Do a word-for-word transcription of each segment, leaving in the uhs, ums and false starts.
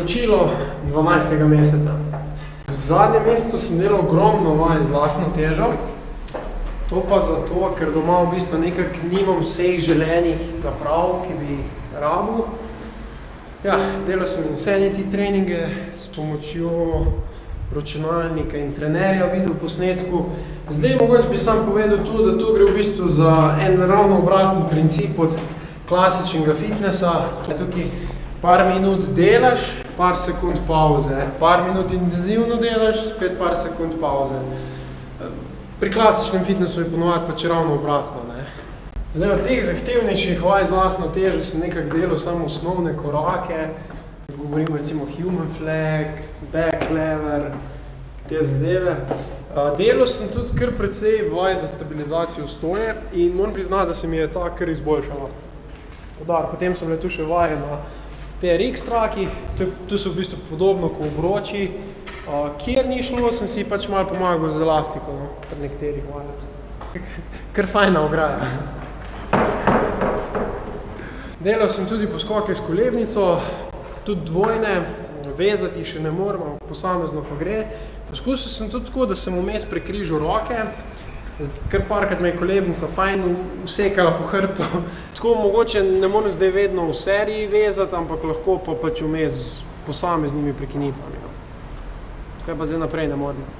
Priporočilo dvanajstega meseca. V zadnjem mesecu sem delal ogromno vaj z lastno težo. To pa zato, ker doma v bistvu nekako nimam vseh želenih naprav, ki bi jih rabil. Ja, delal sem insanity treninge s pomočjo računalnika in trenerja v videoposnetku. Zdaj mogoče bi sam povedal tu, da tu gre v bistvu za en ravno obraten princip od klasičnega fitnessa. Tukaj par minut delaš, par sekund pauze. Par minut intenzivno delaš, spet par sekund pauze. Pri klasičnem fitnessu je ponovadi pač ravno obratno. Zdaj, od teh zahtevnejših vaj z lastno težo sem nekako delal samo osnovne korake. Govorim recimo human flag, back lever, te zadeve. Delal sem tudi kar precej vaj za stabilizacijo stoje in moram priznati, da se mi je ta kar izboljšala. Potem so bile tu še vaje na T R X trakih, tu so v bistvu podobno kot obroči. Kjer ni šlo, sem si pač malo pomagal z elastiko pri nekaterih vajah. Kar fajna ograja. Delal sem tudi poskoke s kolebnico, tudi dvojne, vezati še ne moram, posamezno pa gre. Poskusil sem tudi tako, da sem vmes prekrižal roke, kar parkrat me je kolebnica fajn usekala po hrbtu. Tako mogoče ne moram zdaj vedno v seriji vezati, ampak lahko pa pač vmes z posameznimi prekinitvami. Kaj pa zdaj naprej ne moram.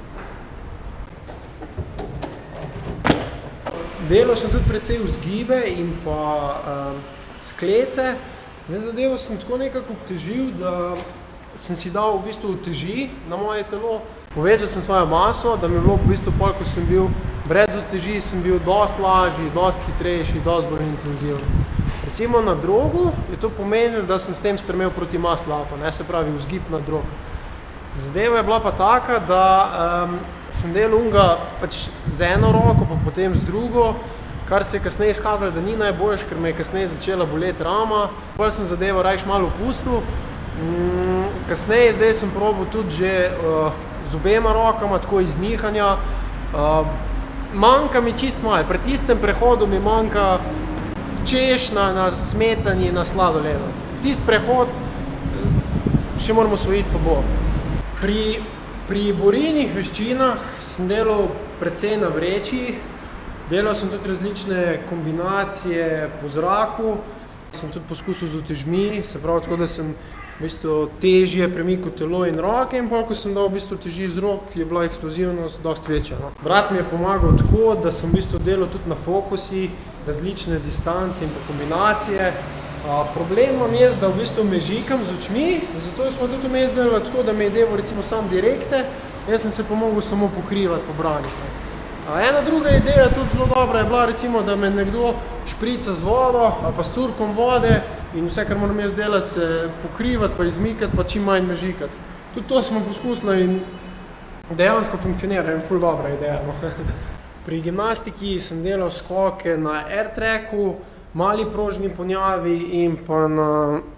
Delal sem tudi precej vzgibe in pa sklece. Zdaj zadevo sem tako nekako obtežil, da sem si dal v bistvu uteži na moje telo. Povečal sem svojo maso, da mi je bilo v bistvu pol, ko sem bil brez uteži, sem bil dosti lažji, dosti hitrejši, dosti bolj intenzivni. Recimo na drogu je to pomenilo, da sem s tem strmel proti muscle-upu, se pravi vzgib na drog. Zadeva je bila pa taka, da sem delal unga pač z eno roko, pa potem z drugo, kar se je kasneje izkazalo, da ni najboljš, ker me je kasneje začela boleti rama. Potem sem zadevo rajš malo opustil. Kasneje, zdaj sem probal tudi že z obema rokama, tako iz nihanja. Manjka mi čist malo, pri tistem prehodu mi manjka češnja na smetani na sladoledu. Tist prehod še moramo osvojiti pa bo. Pri, pri borilnih veščinah sem delal precej na vreči, delal sem tudi različne kombinacije po zraku, sem tudi poskusil z utežmi, se pravi tako, da sem v bistvu težje premikal telo in roke in pol, ko sem dal v bistvu teži z rok, je bila eksplozivnost dosti večja. Brat mi je pomagal tako, da sem v bistvu delal tudi na fokusih, različne distance in pa kombinacije. Problem imam jaz, da v bistvu me žikam z očmi, zato smo tudi vmes delali tako, da me je delal recimo sam direkte, jaz sem se pa mogel samo pokrivati po branih. Ena druga ideja tudi zelo dobra je bila recimo, da me nekdo šprica z vodo ali pa s curkom vode in vse, kar moram jaz delati, se pokrivati pa izmikati pa čim manj me žikati. Tudi to smo poskusili in dejansko funkcionira in ful dobra ideja. Pri gimnastiki sem delal skoke na air tracku, mali prožni ponjavi in pa na,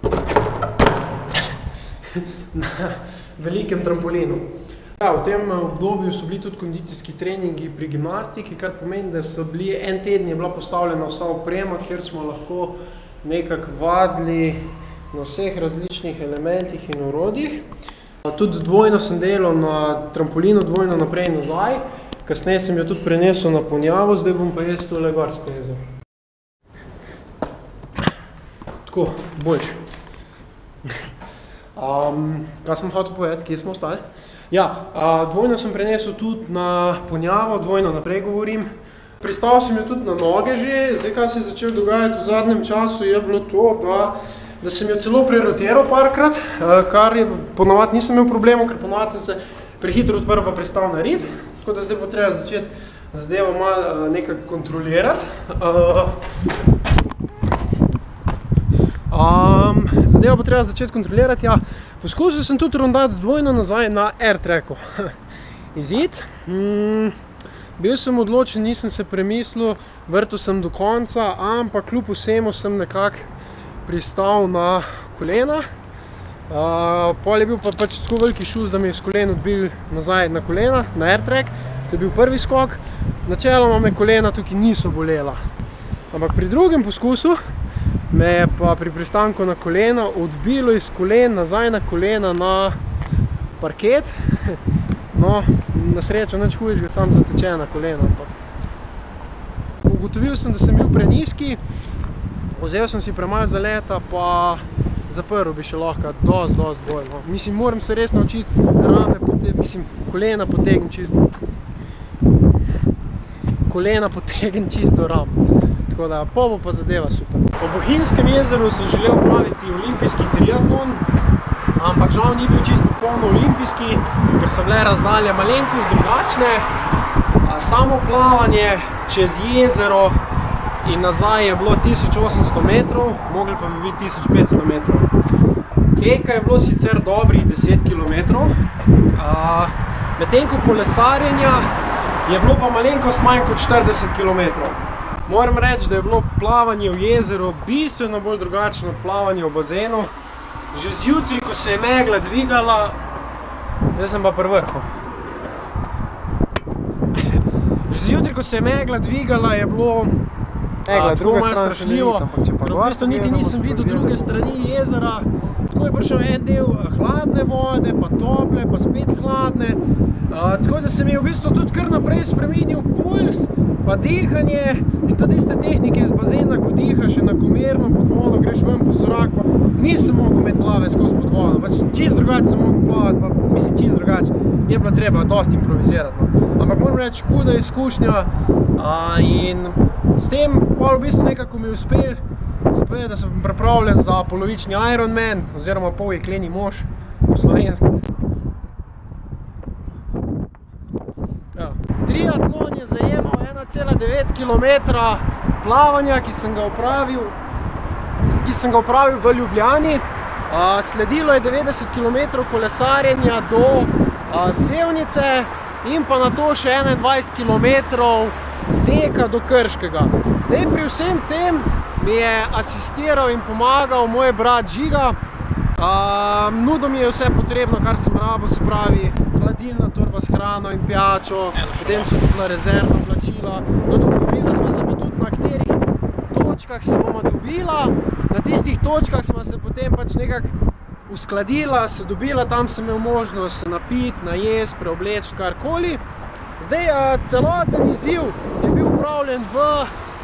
na velikem trampolinu. Ja, v tem obdobju so bili tudi kondicijski treningi pri gimnastiki, kar pomeni, da so bili en teden je bila postavljena vsa oprema, kjer smo lahko nekako vadili na vseh različnih elementih in orodjih. Tudi dvojno sem delal na trampolinu, dvojno naprej in nazaj. Kasneje sem jo tudi prenesel na ponjavo, zdaj bom pa jaz tole gor splezal. Tako, boljš. Um, kaj sem hotel povedati, kje smo ostali? Ja, uh, dvojno sem prenesel tudi na ponjavo, dvojno naprej govorim. Pristal sem jo tudi na noge že, zdaj kaj se je začelo dogajati v zadnjem času je bilo to, da, da sem jo celo prerotiral parkrat, uh, kar je ponovadi nisem imel problemov, ker ponovadi sem se prehitro odprl pa prestal na rit, tako da zdaj bo treba začeti zadevo malo uh, nekako kontrolirati. Uh, Um, Zadevo bo treba začeti kontrolirati, ja. Poskusil sem tudi rondati dvojno nazaj na air tracku. Izid. Mm, bil sem odločen, nisem se premislil, vrtel sem do konca, ampak kljub vsemu sem nekako pristal na kolena. Uh, pol je bil pa pač tako veliki šuz, da mi je s kolen odbil nazaj na kolena, na air track. To je bil prvi skok. Načeloma me kolena tukaj niso bolela. Ampak pri drugem poskusu me je pa pri pristanku na koleno odbilo iz kolen nazaj na kolena na parket. No, na srečo nič hujšega, sam zatečena kolena. Ugotovil sem, da sem bil prenizki, vzel sem si premalo zaleta, pa zaprl bi še lahko dost, dost bolj. No. Mislim, moram se res naučiti rame, mislim, kolena potegnem čisto, kolena potegnem čisto ram. Tako da, pa bo pa zadeva super. Po Bohinjskem jezeru sem želel opraviti olimpijski triatlon, ampak žal ni bil čisto popolno olimpijski, ker so bile razdalje malenkost drugačne. Samo plavanje čez jezero in nazaj je bilo tisoč osemsto metrov, mogli pa bi biti tisoč petsto metrov. Teka je bilo sicer dobrih deset kilometrov, medtem ko kolesarjenja je bilo pa malenkost manj kot štirideset kilometrov. Moram reči, da je bilo plavanje v jezeru bistveno bolj drugačno od plavanja v bazenu. Že zjutraj, ko se je megla dvigala, zdaj sem pa pri vrhu. Že zjutraj, ko se je megla dvigala, je bilo tako malo strašljivo, ker v bistvu niti nisem videl druge strani jezera. Tako je prišel en del hladne vode, pa tople, pa spet hladne. Tako da se mi je v bistvu tudi kar naprej spremenil puls, pa dihanje in tudi tiste tehnike iz bazena, ko dihaš enakomerno pod vodo, greš ven po zrak, pa nisem mogel imeti glave skozi pod vodo, pač čisto drugače sem mogel plavati, pa mislim čisto drugače, je bilo treba dosti improvizirati. Ampak moram reči, huda izkušnja in s tem pol v bistvu nekako mi je uspel, se povedal, da sem pripravljen za polovični Ironman oziroma pol jekleni mož po slovenski. Triatlon je zajemal ena cela devet kilometra plavanja, ki sem ga opravil, ki sem ga opravil v Ljubljani. Sledilo je devetdeset kilometrov kolesarjenja do Sevnice in pa nato še enaindvajset kilometrov teka do Krškega. Zdaj pri vsem tem mi je asistiral in pomagal moj brat Žiga. Nudil mi je vse potrebno, kar sem rabil, se pravi hladilna torba s hrano in pijačo, potem so tudi na rezervna oblačila. No, dogovorila smo se pa tudi, na katerih točkah se bomo dobila. Na tistih točkah smo se potem pač nekako uskladila, se dobila, tam sem imel možnost se napiti, najesti, preobleči, karkoli. Zdaj, celoten izziv je bil upravljen v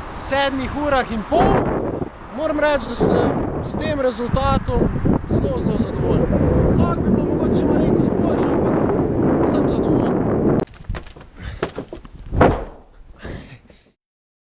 sedmih urah in pol. Moram reči, da sem s tem rezultatom zelo, zelo